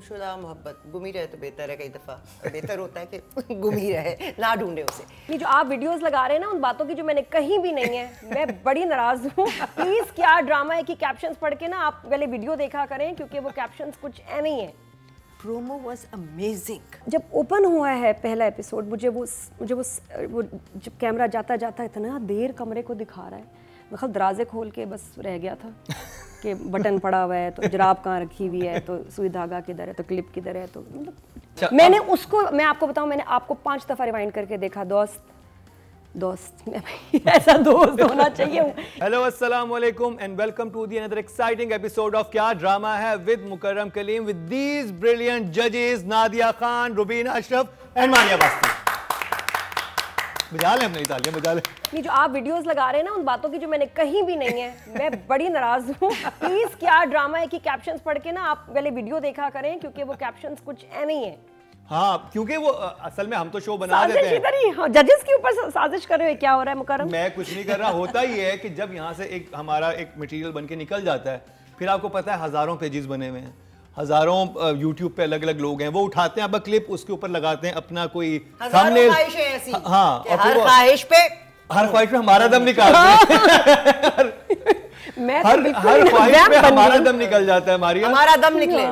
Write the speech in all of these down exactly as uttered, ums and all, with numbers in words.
गुमशुदा मोहब्बत गुम ही रहे तो बेहतर है, कई दफ़ा बेहतर होता है कि गुम ही रहे, ना ढूंढे उसे। ये जो आप वीडियोस लगा रहे हैं ना उन बातों की जो मैंने कहीं भी नहीं है, मैं बड़ी नाराज हूँ। प्लीज क्या ड्रामा है कि कैप्शंस पढ़ के ना आप पहले वीडियो देखा करें, क्योंकि वो कैप्शंस कुछ ऐसे ही हैं। Promo was amazing. जब ओपन हुआ है पहला एपिसोड, मुझे वो मुझे वो वो जब कैमरा जाता जाता इतना देर कमरे को दिखा रहा है, मैं खल दराजे खोल के बस रह गया था कि बटन पड़ा हुआ है तो जराब कहाँ रखी हुई है, तो सुई धागा किधर है, तो क्लिप किधर है, तो मतलब मैंने उसको, मैं आपको बताऊं, मैंने आपको पांच दफा रिवाइंड करके देखा। दोस्त दोस्त ऐसा दोस्त होना चाहिए। हेलो अस्सलाम वालेकुम and welcome to the another exciting episode of क्या ड्रामा है with Mukarram Kaleem with these brilliant जजेस नादिया खान, रुबीना अशरफ एंड मानिया बास्ती। बजा लें अपनी तालियां, बजा लें। ये जो आप वीडियोस लगा रहे हैं ना उन बातों की जो मैंने कहीं भी नहीं है, मैं बड़ी नाराज हूँ। प्लीज क्या ड्रामा है कि कैप्शंस पढ़ के ना आप पहले वीडियो देखा करें, क्योंकि वो कैप्शंस कुछ ऐसे ही हैं। हाँ, क्योंकि वो असल में हम तो शो बना देते हैं। इधर ही हाँ, जजेस के ऊपर साजिश कर रहे हो, क्या हो रहा है मुकर्रम? मैं कुछ नहीं कर रहा। होता ही है कि जब यहाँ से एक हमारा एक मटेरियल बन के निकल जाता है, फिर आपको पता है हजारों पेजेस बने हुए हैं, हजारों यूट्यूब पे अलग अलग लोग हैं, वो उठाते हैं अब क्लिप, उसके ऊपर लगाते हैं अपना कोई थंबनेल। हाँ, और हर ख्वाहिश पे हर ख्वाहिश पे हमारा दम निकालते हैं। हर हर ख्वाहिश पे हमारा दम निकल जाता है। मारिया, हमारा दम निकले।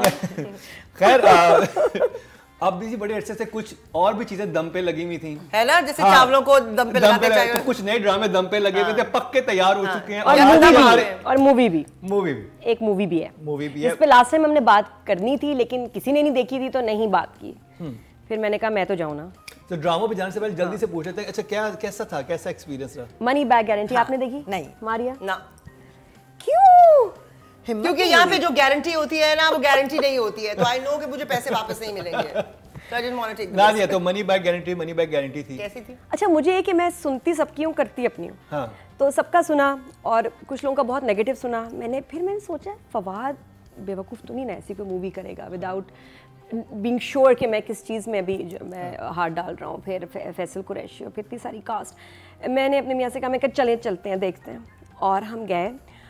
खैर अब भी बड़े अरसे से कुछ और भी चीजें दम पे लगी हुई थी, है ना, जैसे हाँ, चावलों को दम पे लगाते चाहिए, तो कुछ नए ड्रामे दम पे लगे हुए थे, पक्के तैयार हो चुके हैं। और मूवी भी, और मूवी भी मूवी भी एक मूवी भी है मूवी भी है इस पे लास्ट टाइम हमने बात करनी थी, लेकिन किसी ने नहीं देखी थी तो नहीं बात की। फिर मैंने कहा मैं तो जाऊँ ना। तो ड्रामा पे जाने से पहले जल्दी से पूछ लेते हैं, अच्छा क्या कैसा था, कैसा एक्सपीरियंस रहा? मनी बैक गारंटी आपने देखी? नहीं। मारिया ना। क्यों? क्योंकि यहाँ पे जो गारंटी होती है ना वो गारंटी नहीं होती है, तो आई नो कि मुझे पैसे वापस नहीं मिलेंगे। ना दिया तो money back guarantee money back guarantee थी। कैसी थी? अच्छा, मुझे ये कि मैं सुनती सबकी हूँ, करती अपनी हूँ। हाँ। तो सबका सुना और कुछ लोगों का बहुत नेगेटिव सुना। मैंने फिर मैंने सोचा फवाद बेवकूफ़ तो नहीं ना ऐसी कोई मूवी करेगा विदाउट बीइंग श्योर कि मैं किस चीज़ में अभी मैं हाथ डाल रहा हूँ। फिर फैसल कुरैशी और फिर इतनी सारी कास्ट। मैंने अपने मियाँ से कहा, मैं कहा चले चलते हैं देखते हैं, और हम गए।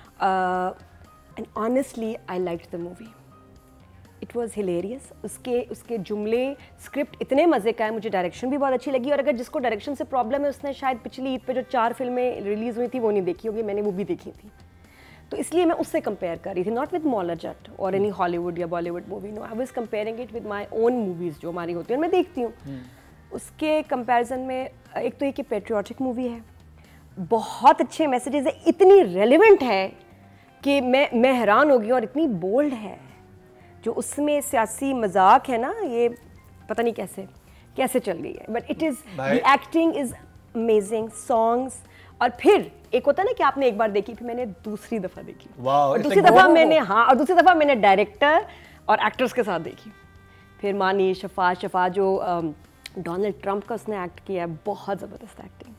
And honestly I liked the movie, it was hilarious. उसके उसके जुमले, स्क्रिप्ट इतने मज़े का है, मुझे डायरेक्शन भी बहुत अच्छी लगी। और अगर जिसको डायरेक्शन से प्रॉब्लम है उसने शायद पिछली ईद पे जो चार फिल्में रिलीज़ हुई थी वो नहीं देखी होगी, मैंने वो भी देखी थी, तो इसलिए मैं उससे कंपेयर कर रही थी, नॉट विद मौला जट और एनी हॉलीवुड या Bollywood movie, no, I was comparing it with my own movies जो हमारी होती हैं और मैं देखती हूँ। उसके कंपैरिजन में एक तो ये कि पेट्रियाटिक मूवी है, बहुत अच्छे मैसेजेस है, इतनी रेलिवेंट है कि मैं मैं हैरान हो गई, और इतनी बोल्ड है। जो उसमें सियासी मजाक है ना, ये पता नहीं कैसे कैसे चल गई है, but it is the acting is amazing, songs. और फिर एक होता है ना कि आपने एक बार देखी, फिर मैंने दूसरी दफ़ा देखी, और दूसरी दफ़ा मैंने हाँ और दूसरी दफ़ा मैंने डायरेक्टर और एक्टर्स के साथ देखी। फिर मानी शफा शफा जो डोनाल्ड ट्रंप का उसने एक्ट किया है, बहुत ज़बरदस्त एक्टिंग।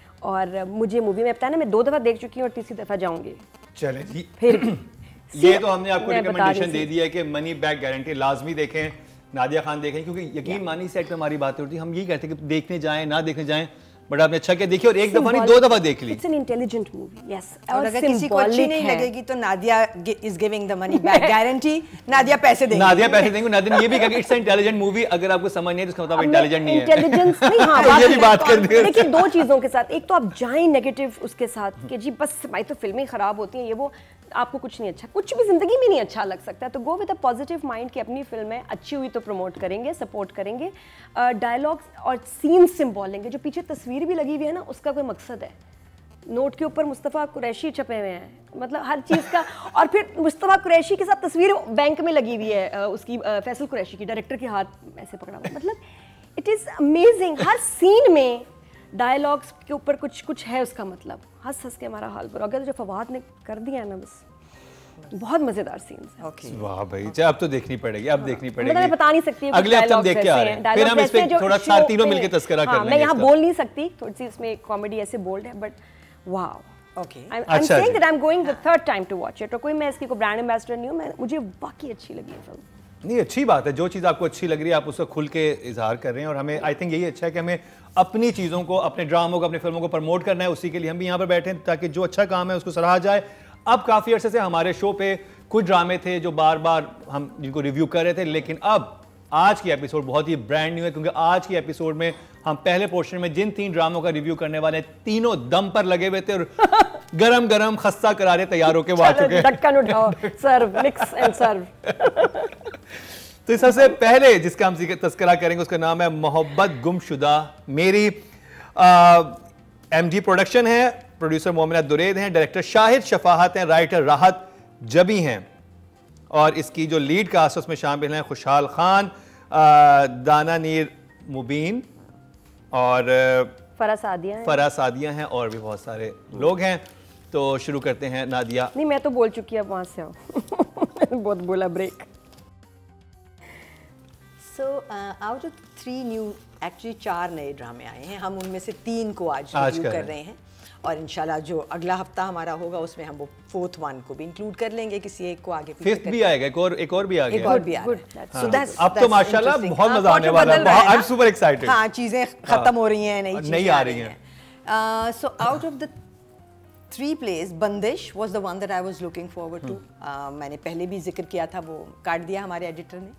और मुझे मूवी में बताया ना, मैं दो दफ़ा देख चुकी हूँ और तीसरी दफ़ा जाऊँगी। चले जी। फिर ये तो हमने आपको रिकमेंडेशन दे दिया है कि मनी बैक गारंटी लाजमी देखें, नादिया खान देखें, क्योंकि यकीन मानी सेट पे हमारी बातें होती है, हम यही कहते हैं कि देखने जाएं ना देखने जाएं, बट आपने अच्छा क्या देखिए, और एक दफा नहीं दो दफा देख ली। It's an intelligent movie, yes. और अगर किसी को अच्छी नहीं लगेगी तो Nadia is giving the money back guarantee, Nadia पैसे देंगी। नादिया पैसे देंगी। नादिया ने ये भी कहा कि इट्स एन इंटेलिजेंट मूवी, अगर आपको समझ नहीं है तो इसका मतलब इंटेलिजेंट नहीं है। इंटेलिजेंस नहीं, हाँ ये भी बात कर दी। लेकिन दो चीजों के साथ, एक तो आप जाएं नेगेटिव उसके साथ कि जी बस भाई तो फिल्में खराब होती हैं, ये वो, आपको कुछ नहीं अच्छा, कुछ भी जिंदगी में नहीं अच्छा लग सकता है, तो go with a positive mind कि अपनी फिल्में अच्छी हुई तो प्रमोट करेंगे, सपोर्ट करेंगे, डायलॉग्स और सीन्स सिंबल लेंगे। जो पीछे तस्वीर भी लगी हुई है ना, उसका कोई मकसद है। नोट के ऊपर मुस्तफ़ा कुरैशी छपे हुए हैं, मतलब हर चीज़ का। और फिर मुस्तफ़ा कुरैशी के साथ तस्वीर बैंक में लगी हुई है, उसकी फैसल कुरैशी की, डायरेक्टर के हाथ ऐसे पकड़ा हुआ, मतलब इट इज़ अमेजिंग। हर सीन में डायलॉग्स के ऊपर कुछ कुछ है, उसका मतलब हंस हंस के हमारा हाल बुरा हो गया। तो जो फवाद ने कर दिया है ना, बस बहुत मजेदार सीन्स हैं। okay. वाह भाई, चाहे अब तो देखनी पड़ेगी, अब देखनी पड़ेगी, मैं बता नहीं सकती, अगले हफ्ते हम देख के आ रहे हैं, फिर हम इस पे थोड़ा साथ तीनों मिलके तस्करा कर लेंगे। मैं यहाँ बोल नहीं सकती, थोड़ी सी इसमें कॉमेडी ऐसे बोल्ड है, but wow, okay, I am saying that I am going the third time to watch it. और कोई मैं इसकी को ब्रांड एम्बेसडर नहीं हूँ, मैं मुझे वाकई अच्छी लगी है फिल्म। नहीं, अच्छी बात है, जो चीज़ आपको अच्छी लग रही है आप उसको खुल के इजहार कर रहे हैं, और हमें आई थिंक यही अच्छा है कि हमें अपनी चीज़ों को, अपने ड्रामों को, अपनी फिल्मों को प्रमोट करना है। उसी के लिए हम भी यहाँ पर बैठे हैं ताकि जो अच्छा काम है उसको सराहा जाए। अब काफ़ी अर्से से हमारे शो पे कुछ ड्रामे थे जो बार बार हम जिनको रिव्यू कर रहे थे, लेकिन अब आज की एपिसोड बहुत ही ब्रांड न्यू है, क्योंकि आज की एपिसोड में हम पहले पोर्शन में जिन तीन ड्रामों का रिव्यू करने वाले हैं, तीनों दम पर लगे हुए थे और गरम गरम खस्ता करारे तैयार होके वो आ चुके हैं। ढक्कन उठाओ, सर्व, मिक्स एंड सर्व। तो सबसे पहले जिसका हम तस्करा करेंगे उसका नाम है मोहब्बत गुमशुदा मेरी। एमजी प्रोडक्शन है, प्रोड्यूसर मोमिना दुरेद हैं, डायरेक्टर शाहिद शफाहत हैं, राइटर राहत जबी हैं, और इसकी जो लीड कास्ट उसमें शामिल हैं खुशहाल खान, दाना नीर मुबीन और फरा सादिया हैं। फरा सादिया हैं और भी बहुत सारे लोग हैं। तो शुरू करते हैं नादिया। नहीं, मैं तो बोल चुकी अब वहां से आओ। बहुत बोला break. So out of three new, actually चार नए ड्रामे आए हैं, हम उनमें से तीन को आज आज रिव्यू कर कर रहे हैं, और इंशाल्लाह जो अगला हफ्ता हमारा होगा उसमें हम वो फोर्थ वन को भी इंक्लूड कर लेंगे, किसी एक को आगे पीछे फिफ्थ भी आएगा, एक और एक और भी आ एक गया। और भी आ Good, रहा है। that's So that's- अब तो that's माशाल्लाह interesting. बहुत हाँ, मजा आने कुछ वाला है। बदल रहा है आई एम ना। Super excited. हाँ, चीजें खत्म हो रही हैं, नई नई चीजें आ रही हैं। So out of the three plays, Bandish was the one that I was looking forward to. मैंने पहले भी जिक्र किया था, वो काट दिया हमारे एडिटर ने।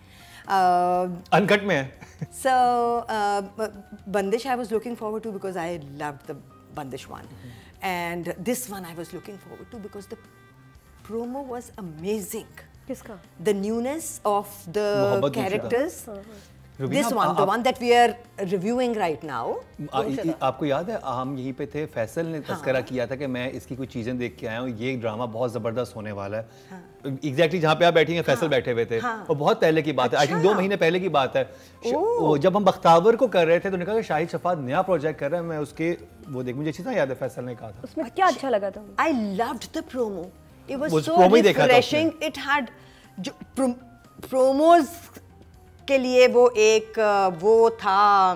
अनकट में है। So, uh, Bandish I was looking forward to because I loved the Bandish one. And this one I was looking forward to because the promo was amazing. किसका? The newness of the मोहब्बत characters. Rubina, This one, आप- the one that we are reviewing right now. आ, इ- इ- आपको याद है हम यहीं पे थे, फैसल ने तस्करा किया था कि मैं इसकी कुछ चीजें देख के आया हूँ, ये ड्रामा बहुत जबरदस्त होने वाला है। एग्जैक्टली exactly जहाँ पे आप बैठी हैं फैसल बैठे हुए थे, और बहुत पहले की बात है, आई थिंक दो महीने पहले की बात है। श- वो जब हम बख्तावर को कर रहे थे तो उन्होंने कहा कि शाहिद शफात नया प्रोजेक्ट कर रहा है, मैं उसके वो देख, मुझे अच्छी तरह याद है फैसल ने कहा था। उसमें क्या अच्छा लगा था? I loved the promo. It was वो so promo ही देखा था refreshing. It had जो प्रो, promos के लिए वो एक वो था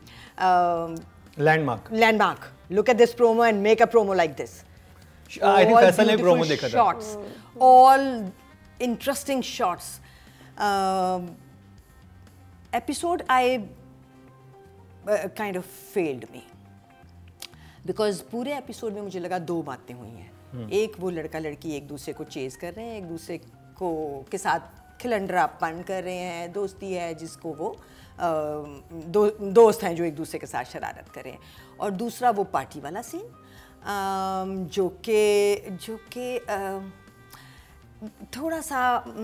landmark. Landmark. Look at this promo and make a promo like this. I think All Faisal ने beautiful प्रोमो देखा था। shots, all interesting shots. Um, episode I uh, kind of failed me because पूरे एपिसोड में मुझे लगा दो बातें हुई हैं। एक, वो लड़का लड़की एक दूसरे को चेज कर रहे हैं, एक दूसरे को के साथ खिलंडरापन कर रहे हैं, दोस्ती है जिसको वो आ, दो दोस्त हैं जो एक दूसरे के साथ शरारत कर रहे हैं, और दूसरा वो पार्टी वाला सीन जो कि जो कि थोड़ा सा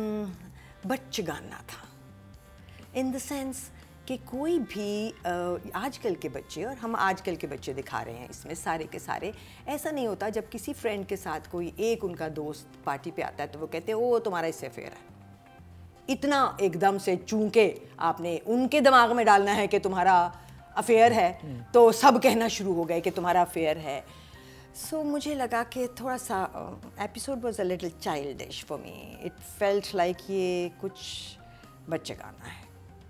बच्चेगाना था, इन द सेंस कि कोई भी आ, आजकल के बच्चे, और हम आजकल के बच्चे दिखा रहे हैं इसमें सारे के सारे, ऐसा नहीं होता जब किसी फ्रेंड के साथ कोई एक उनका दोस्त पार्टी पे आता है तो वो कहते हैं ओ तुम्हारा इससे अफेयर है। इतना एकदम से चूंकि आपने उनके दिमाग में डालना है कि तुम्हारा अफेयर है तो सब कहना शुरू हो गए कि तुम्हारा अफेयर है। सो so, मुझे लगा कि थोड़ा सा episode was a little childish for me, it felt like ये कुछ बच्चे गाना है।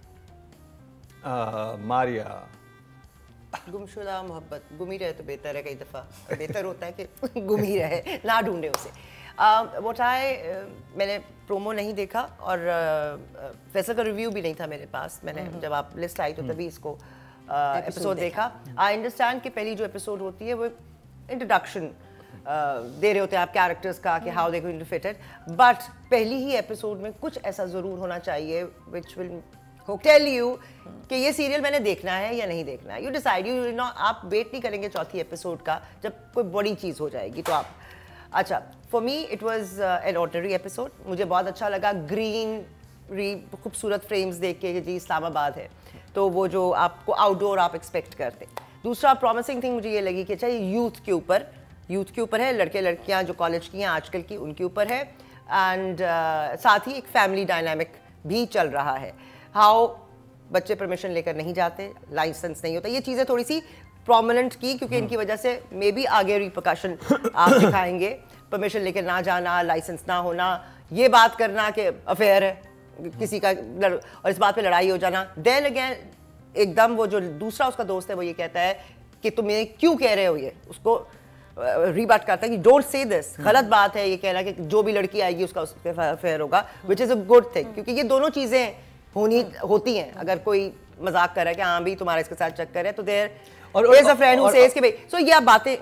आ, मारिया। गुमशुदा मोहब्बत, गुम ही रहे तो बेहतर है, कई दफ़ा बेहतर होता है कि गुम ही रहे, ना ढूंढे उसे। व्हाट आई मैंने प्रोमो नहीं देखा और uh, वैसे का रिव्यू भी नहीं था मेरे पास, मैंने जब आप लिस्ट आई तो तभी इसको एपिसोड uh, देखा। आई अंडरस्टैंड कि पहली जो एपिसोड होती है वो इंट्रोडक्शन uh, दे रहे होते हैं आप कैरेक्टर्स का कि how they going to fit it, but पहली ही एपिसोड में कुछ ऐसा ज़रूर होना चाहिए विच विल टेल यू कि ये सीरियल मैंने देखना है या नहीं देखना है। यू डिसाइड, यू नो, आप वेट नहीं करेंगे चौथी एपिसोड का जब कोई बड़ी चीज़ हो जाएगी तो आप। अच्छा, for me it was an ordinary episode, मुझे बहुत अच्छा लगा। ग्रीन री खूबसूरत फ्रेम्स देख के जी इस्लामाबाद है, तो वो जो आपको आउटडोर आप एक्सपेक्ट करते। दूसरा प्रॉमिसिंग थिंग मुझे ये लगी कि अच्छा ये यूथ के ऊपर यूथ के ऊपर है, लड़के लड़कियां जो कॉलेज की हैं आजकल की उनके ऊपर है, एंड uh, साथ ही एक फैमिली डायनामिक भी चल रहा है। हाउ बच्चे परमिशन लेकर नहीं जाते, लाइसेंस नहीं होता, ये चीज़ें थोड़ी सी प्रोमिनेंट की क्योंकि इनकी वजह से मे बी आगे रिपरकशन आप दिखाएंगे। परमिशन लेकर ना जाना, लाइसेंस ना होना, ये बात करना कि अफेयर है किसी का लड़, और इस बात पे लड़ाई हो जाना। देन अगेन एकदम वो जो दूसरा उसका दोस्त है वो ये कहता है कि तुम ये क्यों कह रहे हो, ये उसको रीबात करता है कि डोंट से दिस, गलत बात है ये कहना कि जो भी लड़की आएगी उसका उसके अफेयर होगा, which is a good thing, क्योंकि ये दोनों चीज़ें होनी होती हैं। अगर कोई मजाक कर रहा है कि हाँ भी तुम्हारा इसके साथ चक्कर है तो there is a friend who says कि भाई, सो ये आप बातें जी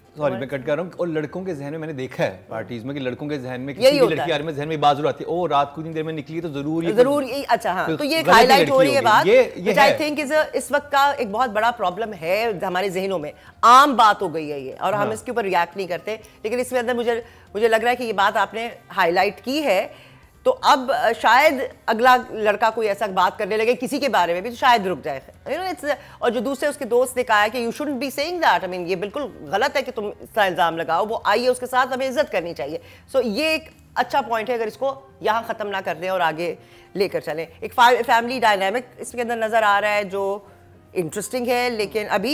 सॉरी मैं कट कर रहा हूँ। और लड़कों के जहन में मैंने देखा है पार्टीज में कि लड़कों के जहन में किसी भी लड़की आने में जहन में बात जरूर आती है, ओ रात को इतनी देर में निकली तो जरूर ये जरूर ये अच्छा हाँ तो ये हाईलाइट हो रही है बात, ये आई थिंक इज इस वक्त का एक बहुत बड़ा प्रॉब्लम है हमारे जहनों में, आम बात हो गई है ये, और हम इसके ऊपर रिएक्ट नहीं करते। लेकिन इसमें अंदर मुझे मुझे लग रहा है कि ये बात आपने हाईलाइट की है, तो अब शायद अगला लड़का कोई ऐसा बात करने लगे किसी के बारे में भी तो शायद रुक जाए, यू नो इट्स। और जो दूसरे उसके दोस्त ने कहा है कि you shouldn't be saying that, I mean ये बिल्कुल गलत है कि तुम इसका इल्ज़ाम लगाओ, वो आई है उसके साथ, हमें इज्जत करनी चाहिए। सो so, ये एक अच्छा पॉइंट है, अगर इसको यहाँ ख़त्म ना कर दें और आगे लेकर चलें। एक फैमिली डायनामिक इसके अंदर नज़र आ रहा है जो इंटरेस्टिंग है, लेकिन अभी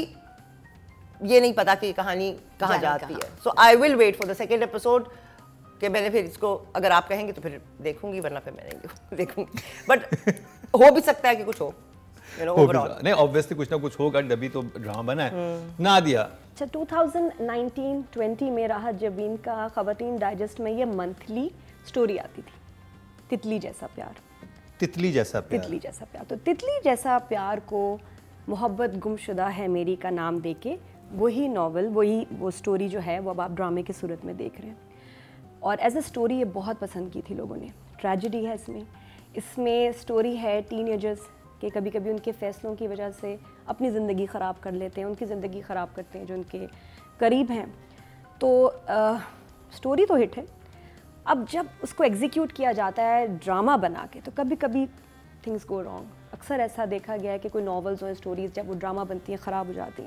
ये नहीं पता कि कहानी कहाँ जाती है। So I will wait for the second episode कि मैंने फिर इसको, अगर आप कहेंगे तो फिर देखूंगी, वरना फिर मैं नहीं देखूंगी। बट हो भी सकता है कि कुछ हो, यू नो ओवरऑल। नहीं ऑब्वियसली कुछ ना कुछ होगा, तभी तो ड्रामा बना है। ना दिया अच्छा टू थाउज़ेंड नाइनटीन ट्वेंटी में राहत जबीन का खवातीन डाइजेस्ट में ये मंथली स्टोरी आती थी, तितली जैसा प्यार। तितली जैसा प्यार तितली जैसा प्यार तो तितली जैसा प्यार को मोहब्बत गुमशुदा है मेरी का नाम देके वही नॉवल, वही वो स्टोरी जो है वो अब आप ड्रामे की सूरत में देख रहे हैं। और एज अ स्टोरी ये बहुत पसंद की थी लोगों ने। ट्रेजेडी है इसमें, इसमें स्टोरी है टीनेजर्स के कभी कभी उनके फ़ैसलों की वजह से अपनी ज़िंदगी ख़राब कर लेते हैं, उनकी ज़िंदगी ख़राब करते हैं जो उनके करीब हैं। तो आ, स्टोरी तो हिट है, अब जब उसको एग्जीक्यूट किया जाता है ड्रामा बना के तो कभी कभी थिंग्स गो रॉन्ग। अक्सर ऐसा देखा गया है कि कोई नॉवेल्स और स्टोरीज़ जब वो ड्रामा बनती हैं ख़राब हो जाती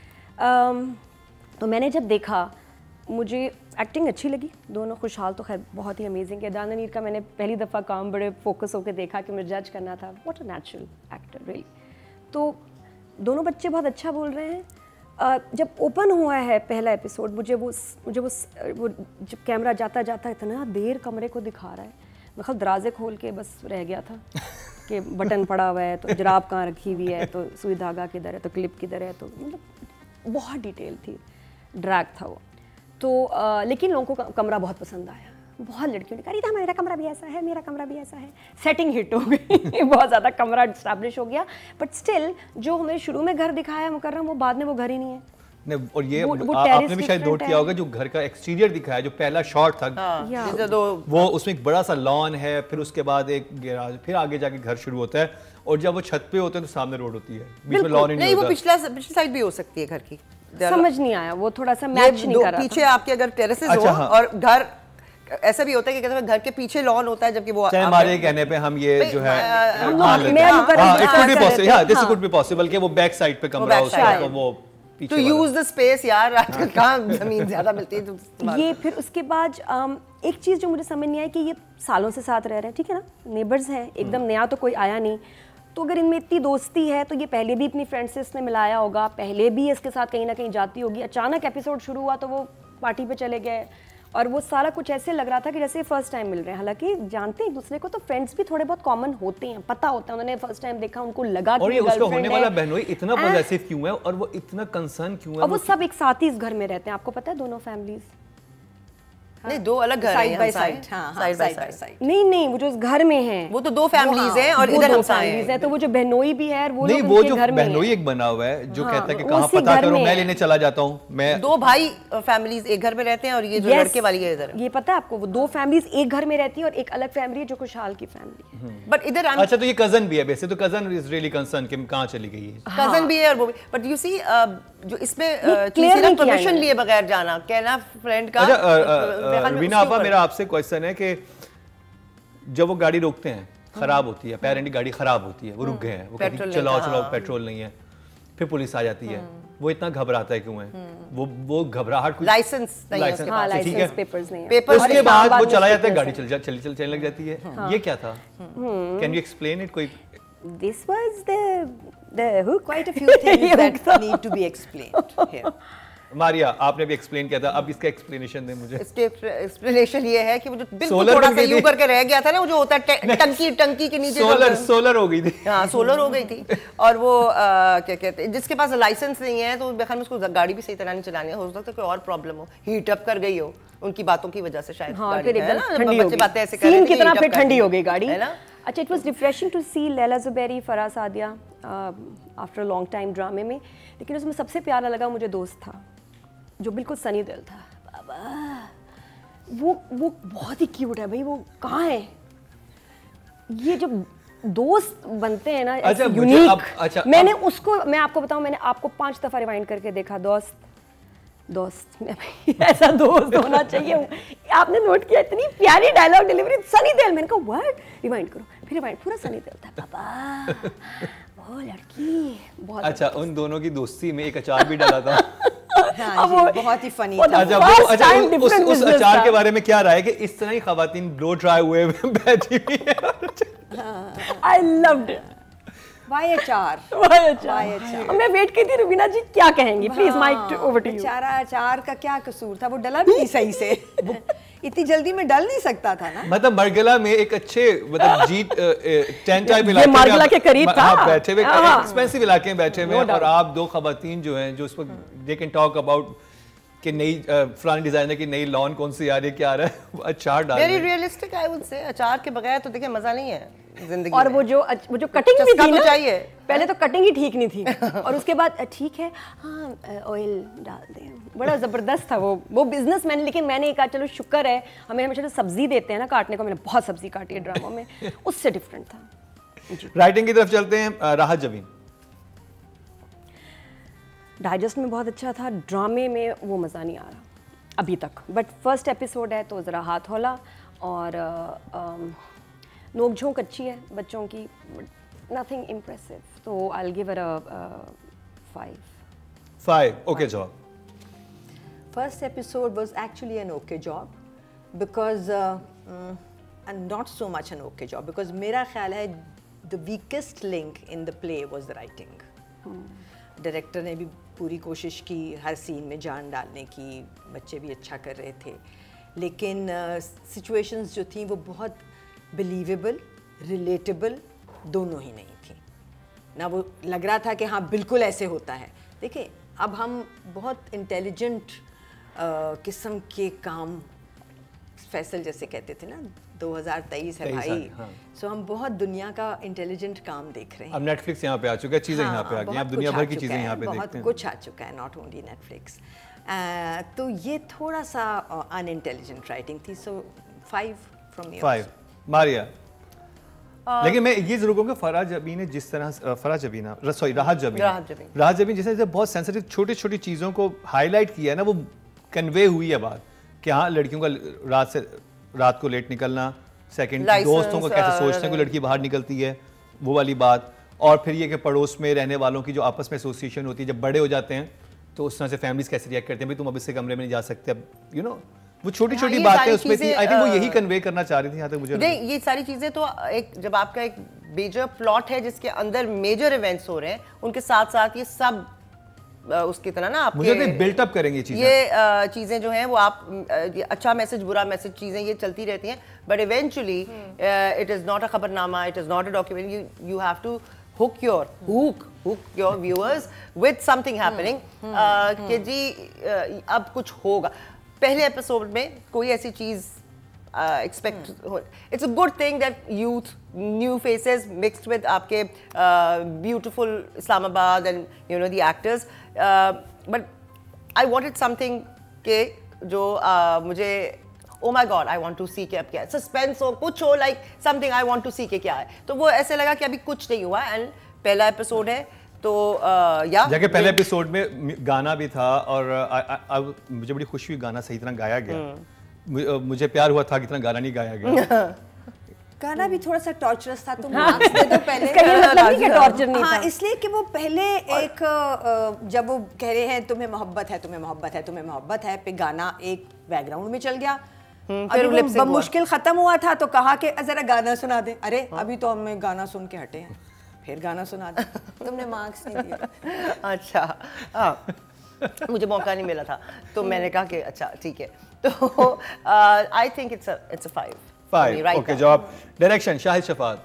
हैं। तो मैंने जब देखा मुझे एक्टिंग अच्छी लगी, दोनों खुशहाल तो खैर बहुत ही अमेजिंग है। दाना नीर का मैंने पहली दफ़ा काम बड़े फोकस होकर देखा कि मुझे जज करना था, what a natural actor really. तो दोनों बच्चे बहुत अच्छा बोल रहे हैं। uh, जब ओपन हुआ है पहला एपिसोड, मुझे वो मुझे वो वो जब कैमरा जाता जाता इतना देर कमरे को दिखा रहा है, मैं खल दराजे खोल के बस रह गया था कि बटन पड़ा हुआ है तो जराब कहाँ रखी हुई है, तो सुई धागा किधर है, तो क्लिप किधर है, तो मतलब बहुत डिटेल थी, ड्रैग था वो। तो आ, लेकिन लोगों को कमरा बहुत पसंद आया, बहुत लड़कियों ने कहा था मेरा कमरा भी ऐसा है, मेरा कमरा भी ऐसा है। सेटिंग हिट हो गई बहुत ज़्यादा कमरा इस्टेब्लिश हो गया, बट स्टिल जो हमें शुरू में घर दिखाया मुकर्रम, वो बाद में वो घर ही नहीं है। नहीं, और ये वो, वो आपने भी शायद नोट किया होगा जो घर का एक्सटीरियर दिखाया, जो पहला शॉट था हाँ, तो वो उसमें एक बड़ा सा लॉन है, फिर उसके बाद एक गैराज, फिर आगे जाके घर शुरू होता है, और जब वो छत पे होते हैं तो सामने रोड होती है, बीच में लॉन ही नहीं होता। वो पिछला पिछली साइड भी हो सकती है घर की, समझ नहीं आया, वो थोड़ा सा मैच नहीं कर रहा। पीछे आपके अगर टेरेसेस हो और घर ऐसा भी होता है कि कहते हैं घर के पीछे लॉन होता है, जबकि वो हमारे कहने पे हम ये जो है कुड बी पॉसिबल कि वो बैक साइड पे कमरा हो, वो टू यूज द स्पेस। यार आजकल कहाँ जमीन ज्यादा मिलती है तो ये। फिर उसके बाद एक चीज़ जो मुझे समझ नहीं आई कि ये सालों से साथ रह रहे हैं, ठीक है ना, नेबर्स हैं, एकदम नया तो कोई आया नहीं, तो अगर इनमें इतनी दोस्ती है तो ये पहले भी अपनी फ्रेंड्स से इसने मिलाया होगा, पहले भी इसके साथ कहीं ना कहीं जाती होगी। अचानक एपिसोड शुरू हुआ तो वो पार्टी पे चले गए, और वो सारा कुछ ऐसे लग रहा था कि जैसे फर्स्ट टाइम मिल रहे हैं। हालांकि जानते हैं एक दूसरे को, तो फ्रेंड्स भी थोड़े बहुत कॉमन होते हैं, पता होता है, उन्होंने फर्स्ट टाइम देखा, उनको लगा कि और ये उसका होने वाला बहनोई इतना पॉजेसिव क्यों है, और वो इतना कंसर्न क्यों है, और वो सब एक साथ ही इस घर में रहते हैं। आपको पता है दोनों फैमिलीज नहीं, दो अलग घर साइड बाय साइड, हाँ साइड बाय साइड। नहीं नहीं, वो जो इस घर में हैं वो तो दो फैमिलीज हैं, और इधर हम फैमिलीज हैं, तो वो जो बहनोई भी है, वो नहीं, वो जो बहनोई एक बना हुआ है जो कहता है कि कहाँ पता करो, मैं लेने चला जाता हूँ। मैं दो भाई फैमिलीज एक घर में रहते हैं, और ये जो लड़के वाली है इधर, ये पता है आपको, वो दो फैमिलीज एक घर में रहती है, और एक अलग फैमिली है जो खुशहाल की फैमिली है। बट इधर अच्छा, तो ये कजन भी है वैसे, तो कजन इज रियली कंसर्न कि कहाँ चली गई है, कजन भी है और वो भी। बट यू सी जो इसमें परमिशन लिए बगैर जाना, कहना फ्रेंड का। रवीना आपा, मेरा आपसे क्वेश्चन है कि जब वो गाड़ी रोकते हैं, खराब होती है, अपेरेंटली गाड़ी खराब होती है, वो रुक गए हैं, वो कहते चलाओ चलाओ, पेट्रोल नहीं है, फिर पुलिस आ जाती है, वो इतना घबराता है क्यों है? वो वो घबराहट कुछ लाइसेंस नहीं है उसके पास, ठीक है, पेपर्स नहीं है, पेपर्स उसके बाद वो चला जाता है, गाड़ी चल चल चल चलने लग जाती है। ये क्या था? Can you explain it? कोई This was the the hook. Quite a few things that need to be explained here. Maria, आपने भी एक्सप्लेन किया था, अब इसका एक्सप्लेनेशन दे मुझे। इसके एक्सप्लेनेशन ये है कि वो जो बिल्कुल थोड़ा सा यूं करके रह गया था ना, वो जो होता है टंकी टंकी के नीचे सोलर सोलर हो गई थी। हाँ, सोलर हो गई थी, और वो क्या कहते हैं, जिसके पास लाइसेंस नहीं है तो बेखैर उसको गाड़ी भी सही तरह नहीं चलानी है, हो सकता है कोई और प्रॉब्लम हो, हीट अप कर गई हो उनकी बातों की वजह से शायद। हाँ, फिर एकदम ठंडी हो गई, बातें ऐसे कर रहे थे, कितना फिर ठंडी हो गई गाड़ी, है ना। अच्छा, it was refreshing to see Laila Zuberi, Farah Sadia after a long time ड्रामे में, लेकिन उसमें सबसे प्यारा लगा मुझे दोस्त था। जो बिल्कुल सनी दिल था, बाबा वो वो बहुत ही क्यूट है भाई, वो कहाँ है? ये जो दोस्त बनते हैं ना अच्छा, यूनिक, अब, अच्छा, मैंने अब, उसको, मैं आपको बताऊं, मैंने आपको पांच दफा रिवाइंड करके देखा, दोस्त दोस्त मैं ऐसा दोस्त होना चाहिए। आपने नोट किया, इतनी प्यारी डायलॉग डिलीवरी, सनी देओल। मैंने कहा व्हाट, रिवाइंड करो, फिर रिवाइंड, पूरा सनी देओल था। पापा वो लड़की बहुत अच्छा, उन दोनों की दोस्ती में एक अचार भी डाला था। हाँ जी, बहुत ही फनी था। अच्छा, वो अच्छा उस, उस, उस अचार के बारे में क्या राय है कि इस तरह ही खवातीन ब्लो ड्राई हुए बैठी हुई है? I loved it. Why achar, why achar. अब मैं वेट की थी रुबीना जी क्या कहेंगी, please mic over to you. बेचारा अचार का क्या कसूर था, वो डला भी नहीं सही से। इतनी जल्दी में डल नहीं सकता था ना। मतलब मरगला में एक अच्छे मतलब जी टेन टाइप इलाके में मरगला के करीब था, हाँ, बैठे हुए एक्सपेंसिव इलाके में बैठे हुए, और आप दो खवातीन जो हैं जो उस वक्त दे कैन टॉक अबाउट कि नई फलानी डिजाइनर की नई लॉन कौन सी आ रही है, क्या आ रहा है, अचार डाल very realistic I would say. अचार के बगैर तो देखिए मजा नहीं है जिंदगी और में। वो जो वो जो कटिंग भी थी ना, चाहिए। पहले तो कटिंग ही ठीक नहीं थी, और उसके बाद ठीक है हाँ ऑयल डाल दें, बड़ा जबरदस्त था वो वो बिजनेसमैन। लेकिन मैंने कहा चलो शुक्र है, हमें हमेशा सब्जी देते हैं ना काटने को, मैंने बहुत सब्जी काटी है ड्रामा में, उससे डिफरेंट था। राइटिंग की तरफ चलते हैं, राहत जबीन। डाइजेस्ट में बहुत अच्छा था, ड्रामे में वो मज़ा नहीं आ रहा अभी तक, बट फर्स्ट एपिसोड है तो ज़रा हाथ होला, और नोक झोंक अच्छी है बच्चों की, नथिंग इम्प्रेसिव, तो I will give it a five. Five, okay job. First episode was actually an okay job because uh, mm, and not so much an okay job because मेरा ख्याल है the weakest link in the play was the writing. Director ने भी पूरी कोशिश की हर scene में जान डालने की, बच्चे भी अच्छा कर रहे थे, लेकिन सिचुएशंस uh, जो थी वो बहुत बिलीवेबल, रिलेटेबल दोनों ही नहीं थी ना। वो लग रहा था कि हाँ बिल्कुल ऐसे होता है। देखिए अब हम बहुत इंटेलिजेंट किस्म के काम, फैसल जैसे कहते थे ना, दो हज़ार तेईस है भाई, हाँ। सो हम बहुत दुनिया का इंटेलिजेंट काम देख रहे हैं। अब नेटफ्लिक्स यहाँ पे आ चुका है, चीज़ें हाँ, यहाँ पे आ गई, अब दुनिया भर की चीज़ें यहाँ पे देखते हैं, बहुत कुछ आ चुका है, नॉट ओनली नेटफ्लिक्स। तो ये थोड़ा सा अनइंटेलिजेंट राइटिंग थी, so five from me. Five. Maria. Uh, लेकिन मैं ये जरूर कहूँगा फराह जबीन ने जिस तरह फराह जबीन सॉरी राहत जबीन राहत जबीन जैसे जैसे बहुत सेंसिटिव छोटी छोटी चीज़ों को हाईलाइट किया है ना, वो कन्वे हुई है बात कि हाँ लड़कियों का रात से रात को लेट निकलना, सेकंड दोस्तों को कैसे सोचते हैं कोई लड़की बाहर निकलती है, वो वाली बात, और फिर ये कि पड़ोस में रहने वालों की जो आपस में एसोसिएशन होती है, जब बड़े हो जाते हैं तो उस तरह से फैमिलीज कैसे रिएक्ट करते हैं, भाई तुम अब इससे कमरे में नहीं जा सकते, अब यू नो वो छोटी छोटी हाँ, बातें उसमें थी। आई थिंक वो यही कन्वे करना चाह रही थी, यहाँ तक मुझे नहीं, ये सारी चीजें तो एक जब आपका एक मेजर प्लॉट है जिसके अंदर मेजर इवेंट्स हो रहे हैं, उनके साथ साथ ये सब उसकी तरह ना आपके मुझे बिल्ट अप करेंगे चीजें, ये चीजें जो हैं वो आप अच्छा मैसेज बुरा मैसेज चीजें ये चलती रहती हैं, but eventually it is not a khabarnama, it is not a document, you you have to hook your hook hook your viewers with something happening uh, कि जी uh, अब कुछ होगा। पहले एपिसोड में कोई ऐसी चीज expect it's a good thing that youth new faces mixed with आपके beautiful Islamabad and you know the actors, but I wanted something के जो uh, मुझे oh my god I want to see के अब क्या है, सस्पेंस हो, कुछ हो, like something I want to see के क्या है, तो वो ऐसे लगा कि अभी कुछ नहीं हुआ। एंड पहला एपिसोड है तो uh, या जाके पहले एपिसोड में गाना भी था, और अब मुझे बड़ी खुशी हुई गाना सही तरह गाया गया, मुझे प्यार हुआ था कि इतना गाना नहीं गाया गया। गाना भी थोड़ा सा टॉर्चरस था, तुम मार्क्स दे दो पहले। इसका ये मतलब नहीं कि टॉर्चर नहीं था, हाँ, इसलिए कि वो पहले एक जब वो कह रहे हैं तुम्हें मोहब्बत है, तुम्हें मोहब्बत है, तुम्हें मोहब्बत है, पे गाना एक बैकग्राउंड में चल गया, अभी मुश्किल खत्म हुआ था तो कहा कि जरा गाना सुना दे, अरे अभी तो हमें गाना सुन के हटे हैं, फिर गाना सुना दे, तुमने मार्क्स नहीं दिए। अच्छा हाँ, मुझे मौका नहीं मिला था तो मैंने कहा कि अच्छा ठीक है, तो I think it's it's a five. Five, okay job. Direction Shahid Shafat.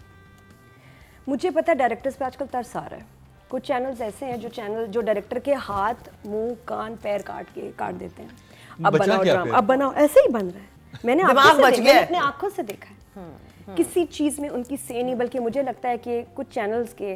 मुझे पता है डायरेक्टर्स पे आजकल तरस आ रहा है, कुछ चैनल्स ऐसे हैं जो चैनल जो डायरेक्टर के हाथ मुंह कान पैर काट के काट देते हैं, अब बनाओ ड्रामा, अब बनाओ, ऐसे ही बन रहा है। मैंने मैंने अपने आंखों से देखा है, किसी चीज में उनकी से नहीं, बल्कि मुझे लगता है कि कुछ चैनल्स के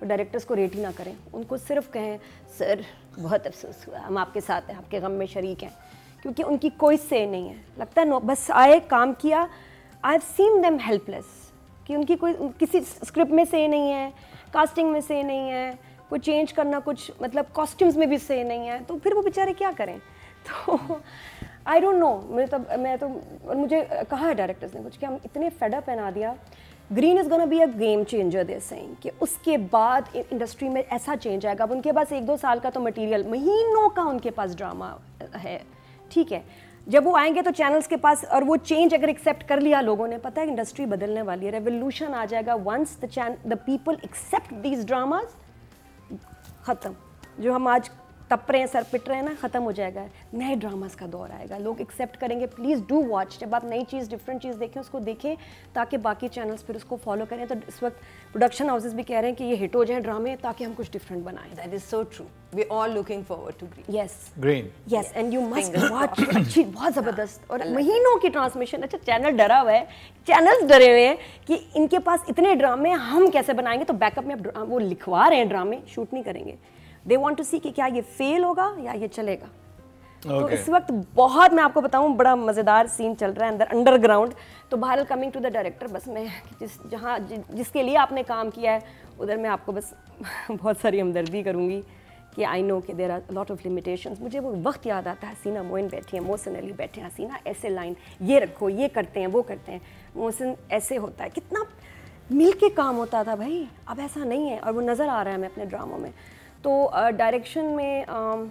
डायरेक्टर्स को रेट ही ना करें, उनको सिर्फ कहें सर बहुत अफसोस हुआ, हम आपके साथ हैं, आपके गम में शरीक हैं, क्योंकि उनकी कोई से नहीं है। लगता है नो, बस आए काम किया। I have seen them helpless, कि उनकी कोई किसी स्क्रिप्ट में से नहीं है, कास्टिंग में से नहीं है, कोई चेंज करना कुछ मतलब कॉस्ट्यूम्स में भी से नहीं है, तो फिर वो बेचारे क्या करें। तो आई डोंट नो, मैं तो मैं तो और मुझे कहा है डायरेक्टर्स ने कुछ कि हम इतने फेडअप है Nadia, green is gonna be a game changer they saying, कि उसके बाद इंडस्ट्री में ऐसा चेंज आएगा। अब उनके पास एक दो साल का तो मटेरियल, महीनों का उनके पास ड्रामा है, ठीक है, जब वो आएंगे तो चैनल्स के पास, और वो चेंज अगर एक्सेप्ट कर लिया लोगों ने, पता है इंडस्ट्री बदलने वाली है, रेवोल्यूशन आ जाएगा। Once the chain the people accept these dramas, ख़त्म। जो हम आज तप रहे हैं, सर पिट रहे हैं ना, ख़त्म हो जाएगा। नए ड्रामास का दौर आएगा, लोग एक्सेप्ट करेंगे। प्लीज़ डू वॉच, जब आप नई चीज़, डिफरेंट चीज़ देखें, उसको देखें ताकि बाकी चैनल्स फिर उसको फॉलो करें। तो इस वक्त प्रोडक्शन हाउसेस भी कह रहे हैं कि ये हिट हो जाए ड्रामे, ताकि हम कुछ डिफरेंट बनाएं। That is so true, we all looking forward to green. Yes green, yes, and you must watch. अच्छी, बहुत ज़बरदस्त, और महीनों की ट्रांसमिशन। अच्छा, चैनल डरा हुआ है, चैनल्स डरे हुए हैं कि इनके पास इतने ड्रामे, हम कैसे बनाएंगे। तो बैकअप में वो लिखवा रहे हैं ड्रामे, शूट नहीं करेंगे। दे वॉन्ट टू सी कि क्या ये फेल होगा या ये चलेगा। okay. तो इस वक्त बहुत, मैं आपको बताऊं, बड़ा मज़ेदार सीन चल रहा है अंदर अंडरग्राउंड। तो बहरहाल कमिंग टू द डायरेक्टर, बस मैं जिस जहाँ जि, जिसके लिए आपने काम किया है, उधर मैं आपको बस बहुत सारी हमदर्दी करूँगी कि आई नो कि there are lot of limitations. मुझे वो वक्त याद आता है, हसीना मोइन बैठी है, मोहसिन अली बैठे हैं, हसीना ऐसे लाइन ये रखो, ये करते हैं, वो करते हैं, मोहसिन ऐसे होता है। कितना मिल के काम होता था भाई, अब ऐसा नहीं है, और वो नज़र आ रहा है हमें अपने ड्रामों में। तो डायरेक्शन uh, में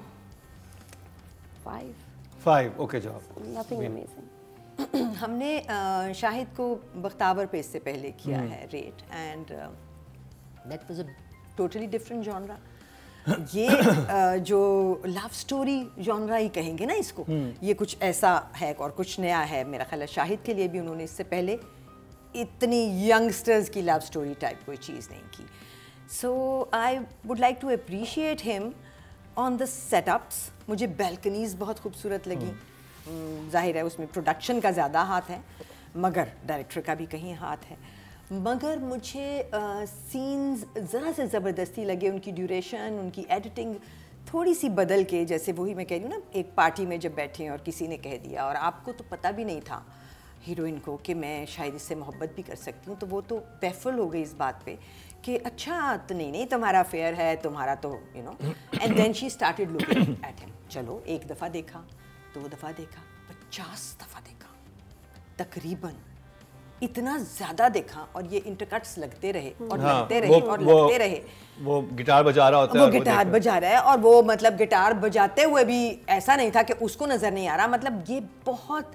five five okay job, nothing amazing. हमने uh, शाहिद को बख्तावर पे इससे पहले किया है rate, and that was a totally different genre. ये uh, जो लव स्टोरी जॉनरा ही कहेंगे ना इसको, ये कुछ ऐसा है और कुछ नया है। मेरा ख्याल है शाहिद के लिए भी उन्होंने इससे पहले इतनी यंगस्टर्स की लव स्टोरी टाइप कोई चीज़ नहीं की। So I would like to appreciate him on the setups. मुझे balconies बहुत खूबसूरत लगी। hmm. जाहिर है उसमें प्रोडक्शन का ज़्यादा हाथ है, मगर डायरेक्टर का भी कहीं हाथ है। मगर मुझे सीन्स uh, ज़रा से ज़बरदस्ती लगे, उनकी ड्यूरेशन, उनकी एडिटिंग थोड़ी सी बदल के। जैसे वही मैं कह रही हूँ ना, एक पार्टी में जब बैठे हैं और किसी ने कह दिया, और आपको तो पता भी नहीं था हीरोइन को कि मैं शायद इससे मोहब्बत भी कर सकती हूँ, तो वो तो बैफल हो गई इस बात पे कि अच्छा तो नहीं नहीं तुम्हारा फेयर है, तुम्हारा तो you know. And then she started looking at him. चलो एक दफ़ा देखा, दो दफ़ा देखा, पचास दफ़ा देखा तकरीबन, इतना ज़्यादा देखा, और ये इंटरकट्स लगते रहे और हाँ, लगते रहे और लगते रहे। वो गिटार बजा रहा होता है, वो गिटार बजा रहा है, और वो मतलब गिटार बजाते हुए भी ऐसा नहीं था कि उसको नज़र नहीं आ रहा। मतलब ये बहुत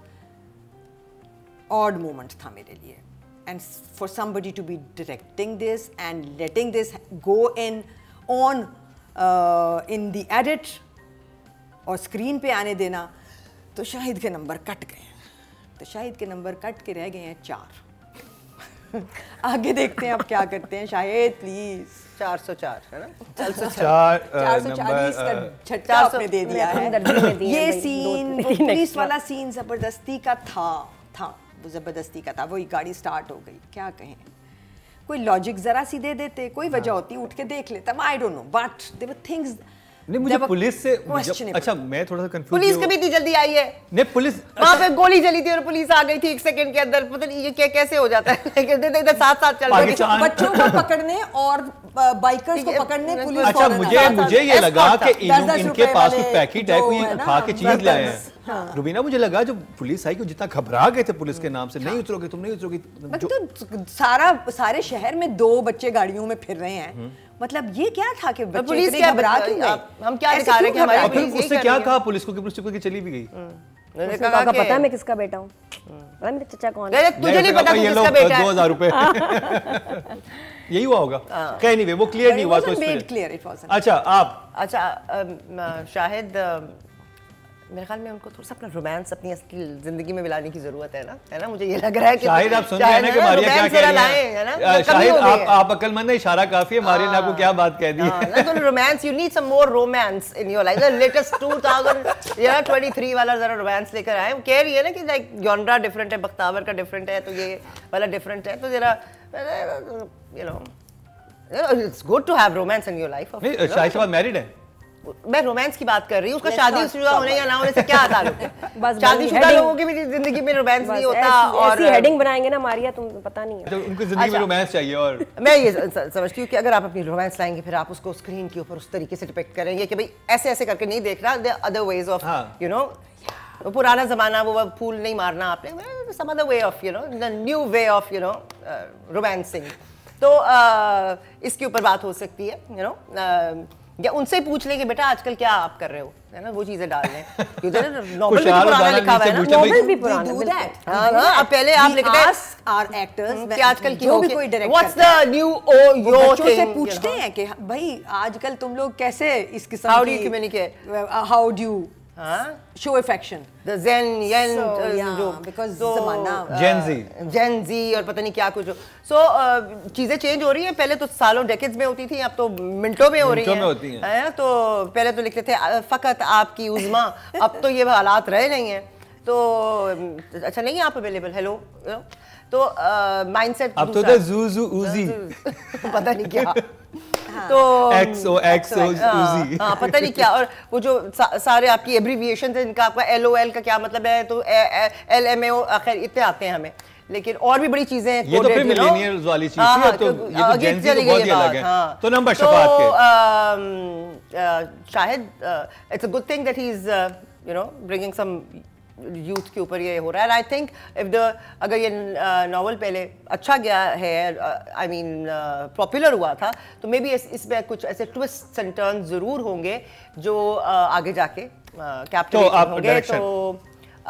ऑड मोमेंट था मेरे लिए। And for somebody to be directing this and letting this go in on uh, in the edit और स्क्रीन पे आने देना, तो शाहिद के नंबर कट गए। तो शाहिद के नंबर कट के रह गए हैं चार। आगे देखते हैं अब क्या करते हैं। शाहिद प्लीज। चार सौ चार है ना, चार सौ चालीस का झटका आपने दे दिया है। ये सीन, पुलिस वाला सीन जबरदस्ती का था था वो ज़बरदस्ती का था। वही गाड़ी स्टार्ट हो गई, क्या कहें, कोई लॉजिक ज़रा सी दे देते, कोई वजह होती, उठ के देख लेता, I don't know, but there were things. नहीं, मुझे पुलिस से जब, अच्छा मैं थोड़ा सा कंफ्यूज। पुलिस कभी इतनी जल्दी आई है? नहीं, पुलिस वहाँ पे गोली चली थी और पुलिस आ गई थी एक सेकंड के अंदर। पता नहीं ये क्या कैसे हो जाता है, इधर साथ साथ चल रही है, बच्चों को पकड़ने और बाइकर्स को पकड़ने पुलिस। अच्छा, मुझे मुझे ये लगा कि इनके पास कोई पैकेट है, कोई खा के चीज लाए हैं। हाँ। रुबीना, मुझे लगा जब पुलिस आई, को जितना घबरा गए थे पुलिस के नाम से, नहीं उतरोगे तुम, नहीं उतरोगे। तो सारा सारे शहर में दो बच्चे गाड़ियों में फिर रहे हैं, मतलब ये क्या था कि पुलिस क्या घबरा क्यों गई? हम क्या दिखा रहे हैं कि हमारी पुलिस उससे क्या कहा पुलिस को कि पुलिस को चली भी गई। मैंने कहा कि पता है मैं किसका बेटा हूँ, पता मेरे चचा कौन है। तुझे नहीं पता किसका बेटा है। दो हजार रुपए यही हुआ होगा, कहीं नहीं, वो क्लियर नहीं हुआ। तो अच्छा आप, अच्छा शाहिद, मेरे ख्याल में उनको थोड़ा सा अपना रोमांस अपनी असली जिंदगी में मिलाने की जरूरत है ना, है ना, मुझे ये लग रहा है कि शाहिद आप सुन रहे हैं ना कि मारिया क्या कह रही है। शाहिद आप आप अकलमंद है, इशारा काफी है, मारिया ने आपको क्या बात कह दी है। तो romance, you need some more romance in your life. The latest two thousand twenty three वाला जरा रोमांस लेकर आए। वो कह रही है ना कि लाइक जॉनरा डिफरेंट है, बख्तावर का डिफरेंट है, तो ये वाला डिफरेंट है, तो जरा you know It's good to have romance in your life. नहीं शाहिद मैरिड है? मैं रोमांस की बात कर रही हूँ, उसका शादीशुदा होने या ना होने से क्या ताल्लुक है? बस शादीशुदा लोगों की भी जिंदगी में रोमांस नहीं होता। और ऐसी हेडिंग बनाएंगे ना मारिया, तुम पता नहीं है तो उनको जिंदगी में रोमांस चाहिए। और मैं ये समझती हूँ कि अगर आप अपनी रोमांस लाएंगे फिर आप उसको स्क्रीन के ऊपर उस तरीके से डिपिक्ट करेंगे कि भाई ऐसे ऐसे करके नहीं देख रहा, there are other ways of you know, वो पुराना जमाना वो फूल नहीं मारना आपने, some other way of you know, the new way of you know romancing. तो uh, इसके ऊपर बात हो सकती है यू नो, या उनसे पूछ लेंगे बेटा आजकल क्या आप कर रहे हो, है ना, वो चीजें डाल लें क्योंकि नॉवेल भी पुराना लिखा हुआ है ना, नॉवेल भी पुराना है। हां अब पहले आप लिखते हैं आर एक्टर्स कि आजकल की जो भी कोई director what's the new oh your बच्चों से पूछते हैं कि भाई आजकल तुम लोग कैसे इस किस्म की how do you communicate, how do you हाँ show affection, the gen yen जो बिकॉज़ जमाना जेन जी जेन जी और पता नहीं क्या कुछ हो। सो चीजें चेंज हो रही हैं, पहले तो सालों डेकेड्स में होती थी, अब तो मिनटों में हो रही हैं, है तो पहले तो लिखते थे फकत आपकी उज़्मा, अब तो ये हालात रहे नहीं हैं। तो अच्छा नहीं आप अवेलेबल, हेलो तो माइंडसेट अब तो ज़ूज़ू उज़ी पता नहीं क्या तो एक्सो एक्सो उज़ी हाँ पता नहीं क्या, और वो जो सा, सारे आपकी एब्रीविएशन है इनका, आपका एल ओ एल का क्या मतलब है, तो एल एम ए ओ आखिर इतने आते हैं हमें, लेकिन और भी बड़ी चीजें हैं। ये तो फिर मिलेनियल्स वाली चीज थी, तो ये तो जेन जी तो बहुत ही अलग है। तो नंबर शफात के Shahid, it's a good thing that he is you know bringing some youth के ऊपर ये हो रहा है। आई थिंक इफ द अगर ये नॉवल पहले अच्छा गया है, आई मीन पॉपुलर हुआ था, तो मे बी इस, इसमें कुछ ऐसे ट्विस्ट एंड टर्न जरूर होंगे जो uh, आगे जाके कैप्टिवेट uh, होंगे। तो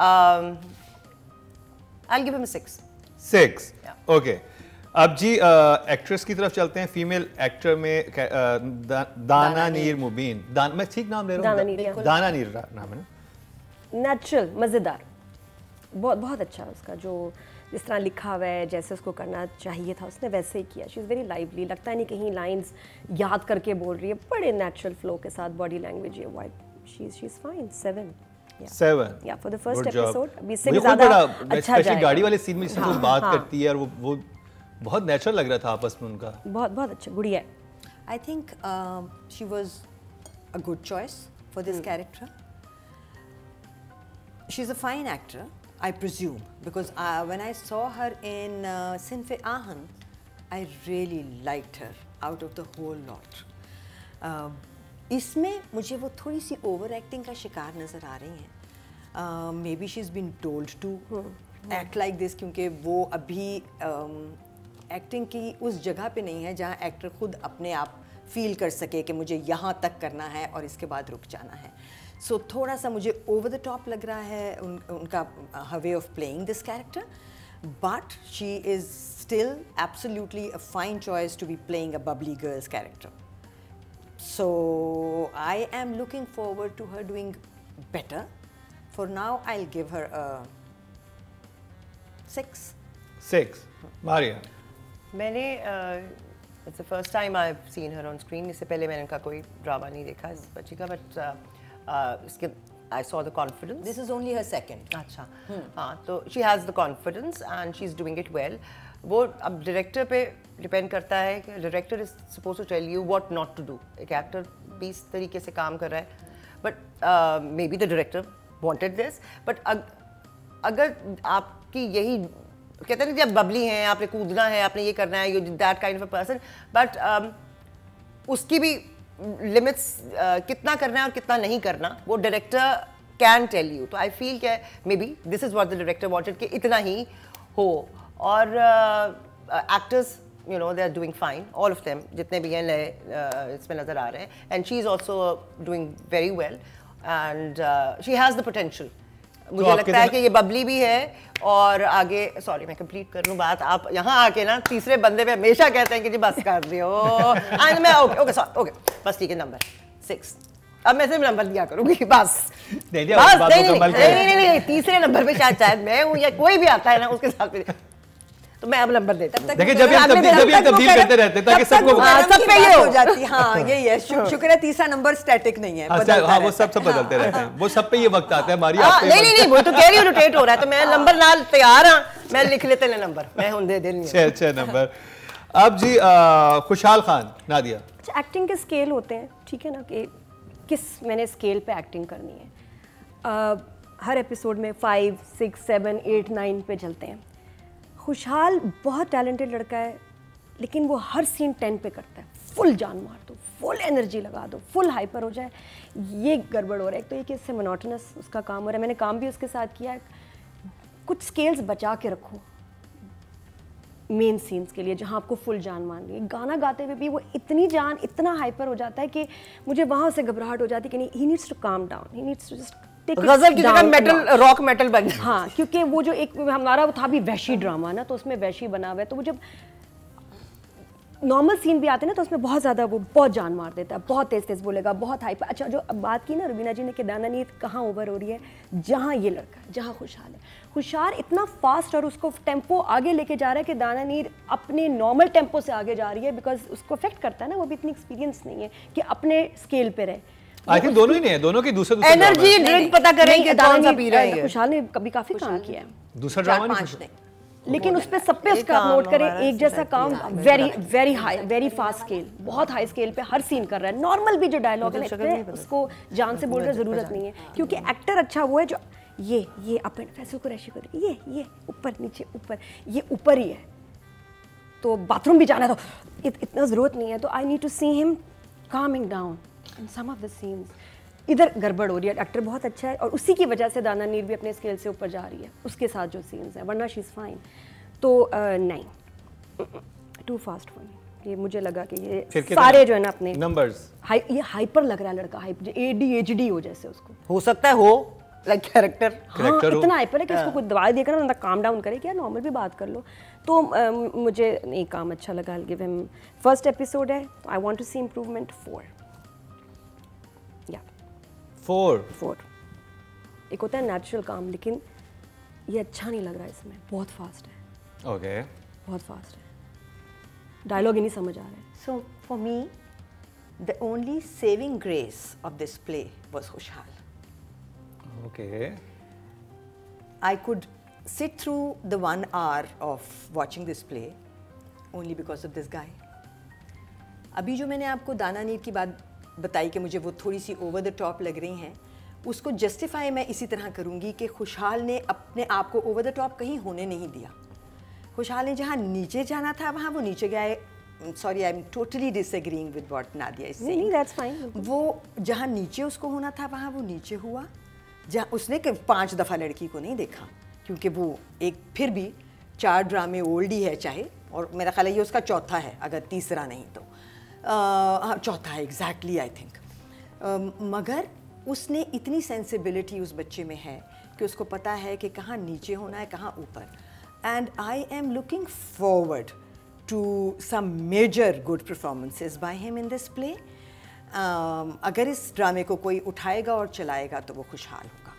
I give him six six okay. अब जी एक्ट्रेस uh, की तरफ चलते हैं। फीमेल एक्टर में uh, दा, दाना नीर मुबीन, दान मैं ठीक नाम ले रहा हूँ, दाना नीर नाम है ना, नेचुरल मज़ेदार, बहुत बहुत अच्छा है उसका, जो जिस तरह लिखा हुआ है, जैसे उसको करना चाहिए था उसने वैसे ही किया। शी इज़ वेरी लाइवली, लगता है नहीं कहीं लाइंस याद करके बोल रही है, बड़े नेचुरल फ्लो के साथ, बॉडी लैंग्वेज है वाइट, she is she is fine. Seven seven या फॉर द फर्स्ट एपिसोड। अभी से ज़्यादा अच्छा जाएगा। गाड़ी वाले सीन में जिससे वो बात करती है और वो वो बहुत नेचुरल लग रहा था आपस में उनका, बहुत बहुत अच्छा, Gudiya. I think she was a good choice for this character. She's a fine actor, I presume, because uh, when I saw her in uh, Sinfe Ahan, I really liked her out of the whole lot. Uh, इसमें मुझे वो थोड़ी सी over acting का शिकार नज़र आ रही हैं। Maybe she is been told to act like this, क्योंकि वो अभी एक्टिंग um, की उस जगह पे नहीं है जहाँ एक्टर खुद अपने आप फील कर सके कि मुझे यहाँ तक करना है और इसके बाद रुक जाना है। सो so, थोड़ा सा मुझे ओवर द टॉप लग रहा है उन, उनका हर way of playing this character, but she is still absolutely a fine choice to be playing a bubbly girls character. So I am looking forward to her doing better. For now, I'll give her a six. Six. Maria. मैंने uh, it's the first time I've seen her on screen. इससे पहले मैंने इनका कोई drama नहीं देखा इस बच्ची का, but uh, uh, इसके I saw the confidence. This is only her second. अच्छा, हाँ तो she has the confidence and she's doing it well. वो अब डायरेक्टर पे डिपेंड करता है कि director is suppose to tell you what not to do. एक एक्टर भी इस तरीके से काम कर रहा है, but maybe the director wanted this, but अगर आपकी यही कहते हैं ना जब बबली हैं, आपने कूदना है, आपने ये करना है, you that kind of a person, but उसकी भी लिमिट्स uh, कितना करना है और कितना नहीं करना वो डायरेक्टर कैन टेल यू. तो आई फील कि maybe this is what the director wanted कि इतना ही हो. और actors you know they are doing fine, all of them जितने भी हैं नए uh, इसमें नज़र आ रहे हैं, and she is also doing very well and she has the potential. मुझे लगता है कि ये बबली भी है और आगे, सॉरी मैं कंप्लीट कर लूँ बात, आप यहाँ आके ना तीसरे बंदे पे हमेशा कहते हैं कि जी बस कर दियो एंड मैं ओके ओके सॉरी ओके बस ठीक है नंबर सिक्स. अब मैं सिर्फ नंबर दिया करूंगी बस बस नहीं नहीं नहीं नहीं तीसरे नंबर पे शायद शायद मैं हूँ या कोई भी आता है ना उसके साथ, तो मैं अब नंबर देता हूँ. देखिए जब हम जब हम तब्दील करते रहते हैं ताकि सबको सब पे ये हो जाती है. हाँ यही है, शुक्र है तीसरा नंबर स्टैटिक नहीं है. हाँ वो सब सब बदलते रहते हैं, वो सब पे ये वक्त आता है हमारी. नहीं नहीं नहीं वो तो कह रही हूँ रोटेट हो रहा है, तो मैं नंबर नाल तैयार हाँ, मैं लिख लेते हैं नंबर, मैं हूँ दे दे. छह छह नंबर. अब जी आ, खुशहाल खान, नादिया। अच्छा, एक्टिंग के स्केल होते हैं, ठीक है ना, कि किस मैंने स्केल पे एक्टिंग करनी है। आ, हर एपिसोड में five six seven eight nine पे चलते हैं। खुशहाल बहुत टैलेंटेड लड़का है, लेकिन वो हर सीन टेन पे करता है। फुल जान मार दो, फुल एनर्जी लगा दो, फुल हाइपर हो जाए, ये गड़बड़ हो रहा है। एक तो ये कि इससे मोनोटोनस उसका काम हो रहा है। मैंने काम भी उसके साथ किया है। कुछ स्केल्स बचा के रखो मेन सीन्स के लिए, जहाँ आपको फुल जान मारनी है। गाना गाते हुए भी वो इतनी जान, इतना हाइपर हो जाता है कि मुझे वहाँ से घबराहट हो जाती है कि नहीं, he needs to calm down, he needs to just गजल की जगह मेटल, रॉक मेटल बन गया। हाँ, क्योंकि वो जो एक हमारा था भी वैशी ड्रामा ना, तो उसमें वैशी बना हुआ है, तो वो जब नॉर्मल सीन भी आते हैं ना, तो उसमें बहुत ज़्यादा वो बहुत जान मार देता है, बहुत तेज़ तेज़ बोलेगा, बहुत हाइपर। अच्छा, जो अब बात की ना रुबीना जी ने कि दाना नीत कहाँ ओवर हो रही है, जहाँ ये लड़का, जहाँ खुशहाल है। खुशहाल इतना फास्ट और उसको टेम्पो आगे लेके जा रहा है कि दाना नीर अपने नॉर्मल टेम्पो से आगे जा रही है, बिकॉज उसको अफेक्ट करता है ना, वो भी इतनी एक्सपीरियंस नहीं है कि अपने स्केल पे रहे। आई थिंक दोनों ही नहीं है, दोनों की दूसरे दूसरे एनर्जी ड्रिंक पता करेंगे कौन सा पी रहे हैं। खुशहाल ने कभी काफी काम किया है, दूसरा ड्रामा नहीं, लेकिन उस पे सब पे उसका आप नोट करें, एक जैसा काम, very very high, very fast scale, बहुत हाई स्केल पे हर सीन कर रहा है। नॉर्मल भी जो डायलॉग है उसको जान से बोलने की जरूरत नहीं है, क्योंकि एक्टर अच्छा वो है जो ये ये अपन फैसलों को रैशी कर, ये ये ऊपर नीचे ऊपर, ये ऊपर ही है। तो बाथरूम भी जाना है तो इत, इतना जरूरत नहीं है। तो I need to see him coming down in some of the scenes. इधर गड़बड़ हो रही है, एक्टर बहुत अच्छा है और उसी की वजह से दाना नीर भी अपने स्केल से ऊपर जा रही है उसके साथ जो सीन्स हैं, वरना शी इज़ फाइन। तो नहीं, टू फास्ट फॉर मी। ये मुझे लगा कि ये सारे जो है ना अपने नंबर्स, हाई, ये हाइपर लग रहा है लड़का, hype A D H D हो जैसे उसको हो सकता है हो, लाइक कैरेक्टर। हाँ, इतना हाइपर है कि उसको कुछ दवाई देकर ना काम डाउन करे, क्या नॉर्मल भी बात कर लो। तो uh, मुझे नहीं काम अच्छा लगा। I'll give him first episode है, I want to see improvement four. या फोर फोर एक होता है नेचुरल काम, लेकिन ये अच्छा नहीं लग रहा है इसमें, बहुत फास्ट है। Okay okay. बहुत फास्ट है, डायलॉग ही नहीं समझ आ रहा है। So for me, the only saving grace of this play was Khushhal. Okay. I could sit through the one hour of watching this play only because of this guy. अभी जो मैंने आपको दाना नीर की बात बताई कि मुझे वो थोड़ी सी ओवर द टॉप लग रही हैं, उसको जस्टिफाई मैं इसी तरह करूँगी कि खुशहाल ने अपने आप को ओवर द टॉप कहीं होने नहीं दिया। खुशहाल ने जहाँ नीचे जाना था वहाँ वो नीचे गया। Sorry, I am totally disagreeing with what Nadia is saying. नहीं, दैट्स फाइन। वो जहाँ नीचे उसको होना था वहाँ वो नीचे हुआ, जहाँ उसने पांच दफ़ा लड़की को नहीं देखा, क्योंकि वो एक फिर भी चार ड्रामे ओल्ड ही है चाहे, और मेरा ख्याल है ये उसका चौथा है, अगर तीसरा नहीं तो हाँ चौथा है एग्जैक्टली आई थिंक। मगर उसने इतनी सेंसिबिलिटी उस बच्चे में है कि उसको पता है कि कहाँ नीचे होना है कहाँ ऊपर। And I am looking forward to some major good performances by him in this play. अगर इस ड्रामे को कोई उठाएगा और चलाएगा तो वो खुशहाल होगा।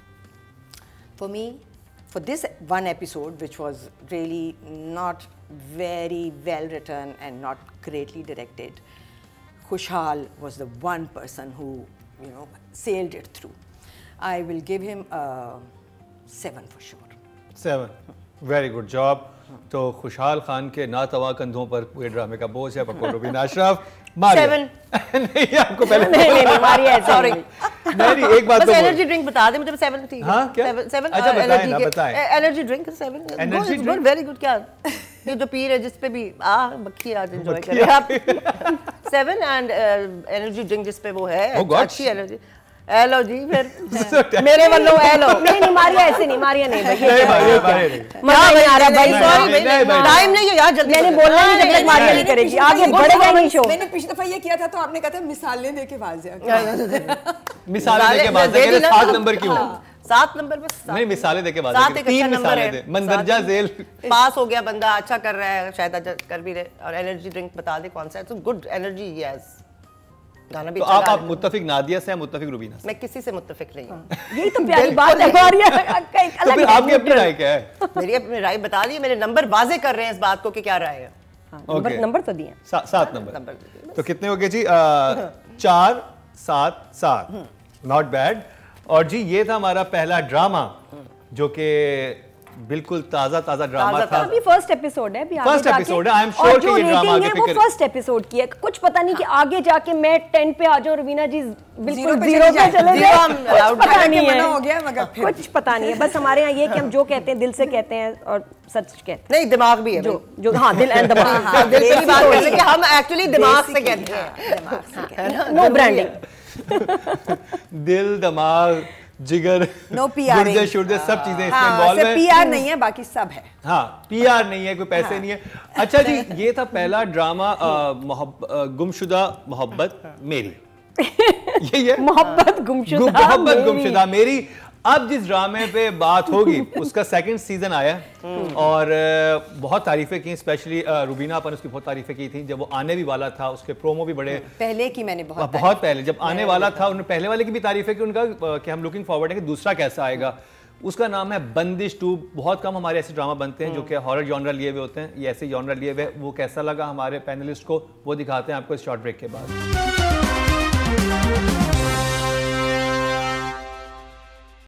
For me, for this one episode, which was really not very well written and not greatly directed, Khushhal was the one person who, you know, sailed it through. I will give him a seven for sure. Seven. Very good job. तो खुशहाल खान के नातवा कंधों पर पूरे ड्रामे का बोझ है। पकौड़ रुबीन अशरफ, सेवन। नहीं, आपको पहले नहीं नहीं नहीं मारिया है, सॉरी। नहीं, एक बात तो एनर्जी ड्रिंक बता दे मुझे, सेवन ठीक है। हाँ, क्या? सेवन, सेवन, अच्छा, बताएं ना, के- बताएं। ए- energy drink seven, energy good, drink? Very good. क्या ये जो पी रहे जिस पे भी आ बक्की आज एंजॉय कर रहे हैं आप। सेवन एंड एनर्जी ड्रिंक जिस पे वो है, Oh God. अच्छी एनर्जी। एलो जी, फिर मेरे वालों एलो। नहीं नहीं मारिया ऐसे नहीं, मारिया नहीं भाई, नहीं भाई, ये भाई नहीं। मजा नहीं आ रहा भाई, नहीं, सॉरी नहीं, नहीं, नहीं, टाइम नहीं है यार, जल्दी मैंने करो। बोलना नहीं, जब तक मारिया नहीं मैंने करेगी पिछली आगे दफा बढ़ेगा ये- नहीं शो। मैंने पिछली दफा ये किया था तो आपने कहा था मिसालें दे के वाज़ेह मिसालें देके बात दे है, दी ना। सात नंबर क्यों? सात नंबर बस। नहीं, मिसालें देके बात सात है, एक तीन अच्छा नंबर मिसालें है। दे, मंदरजा झेल। पास हो गया बंदा, अच्छा कर रहा है, शायद अच्छा कर भी रहे। और एनर्जी ड्रिंक बता दे कौन सा है, तो गुड एनर्जी यस। गाना भी तो अच्छा आप गा आप रहे। मुत्तफिक नादिया से हैं, मुत्तफिक रुबीना से? मैं किसी से मुत्तफिक नहीं हूँ। यही तो प्यारी बात है मारिया का एक तो अलग फिर आपकी अपनी राय क्या है? मेरी अपनी राय बता दी, मेरे नंबर वाजे कर रहे हैं इस बात को कि क्या राय है। Number Okay. नंबर तो दिए। सा, सात नंबर। नंबर दे दिए, तो कितने हो गए जी? आ, चार सात सात, नॉट बैड। और जी ये था हमारा पहला ड्रामा जो कि बिल्कुल ताजा ताजा ड्रामा था। अभी फर्स्ट एपिसोड है, अभी आगे फर्स्ट जाके एपिसोड है, आई एम श्योर और कि जो ये ड्रामा रेटिंग आगे है वो पिक फर्स्ट एपिसोड की है। कुछ पता नहीं कि आगे जाके मैं टेन पे आ जाऊं, रवीना जी बिल्कुल पे जीरो चले पे चले जाए। जाए, हम कुछ allowed पता करके नहीं मना है, हो गया, मगर फिर कुछ पता नहीं है। बस हमारे यहाँ ये कि हम जो कहते हैं दिल से कहते हैं और सच कहते हैं, नहीं दिमाग भी है जो जो हाँ दिल एंड दिमाग, हाँ, दिल की बात कर रहे हैं कि हम एक्चुअली दिमाग से कहते हैं, नो ब्रांडिंग। दिल, दिमाग, जिगर, No P R गुर्दे शुर्दे सब चीजें इसमें हाँ, इन्वॉल्व है। पीआर नहीं है, बाकी सब है। हाँ, पीआर नहीं है, कोई पैसे हाँ। नहीं है। अच्छा जी, ये था पहला ड्रामा गुमशुदा मोहब्बत मेरी। यही है मोहब्बत गुमशुदा मोहब्बत मेरी। गुमशुदा मेरी। अब जिस ड्रामे पे बात होगी उसका सेकंड सीजन आया और बहुत तारीफें की, स्पेशली रुबीना अपन उसकी बहुत तारीफें की थी। जब वो आने भी वाला था उसके प्रोमो भी बड़े पहले की मैंने बहुत बहुत पहले जब आने वाला था उन्होंने पहले वाले की भी तारीफें की, उनका कि हम लुकिंग फॉरवर्ड है कि दूसरा कैसा आएगा। उसका नाम है बंदिश टू। बहुत कम हमारे ऐसे ड्रामा बनते हैं जो कि हॉरर जॉनरा लिए हुए होते हैं, ये ऐसे जॉनरा लिए हुए। वो कैसा लगा हमारे पैनलिस्ट को वो दिखाते हैं आपको इस शॉर्ट ब्रेक के बाद।